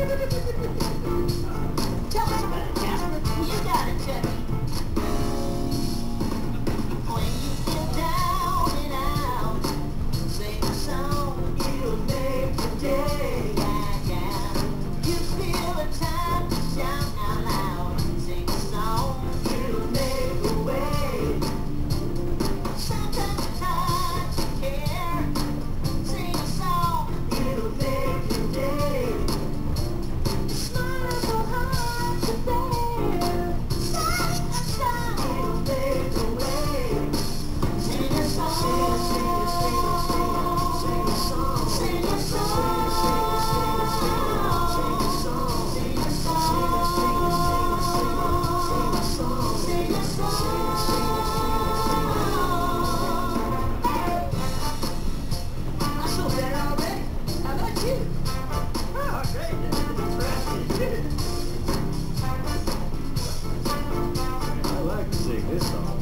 Tell us about it, Jasper. You got it, Chucky. When you feel down and out, sing a song, it'll make your day. Yeah, yeah. You feel the time to shout out loud. Sing a song, it'll make your way. Sometimes it's hard to care. Sing a song, it'll make your day. Smiles so hard to bear. Sing a song, it'll make your way. Sing a song, sing a song, sing a song, sing a song, sing a song, sing a song. I feel better already. How about you? Oh, great. I like to sing this song.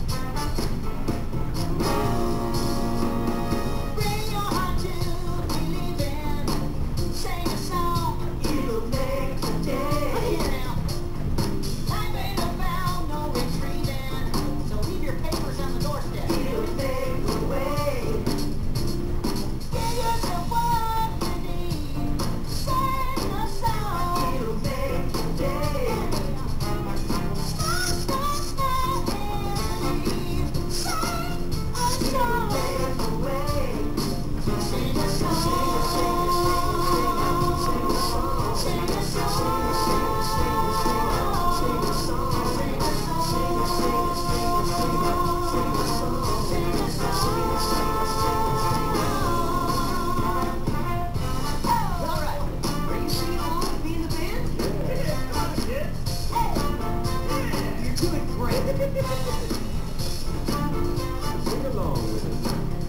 Bring your heart to believing. Sing a song, it'll make your day. Here now. Time ain't about no retreating, so leave your papers on the doorstep. It'll make your way. Give yourself what you need. Sing a song, it'll make your day. Stop, stop, stop, and leave. Sing a song, make your way. Sing a song, sing a song, sing a song, sing a song, sing a all right, are you sure you want to be in the band? Yeah, come on, kid. Hey, yeah, you're doing great. Sing along with it.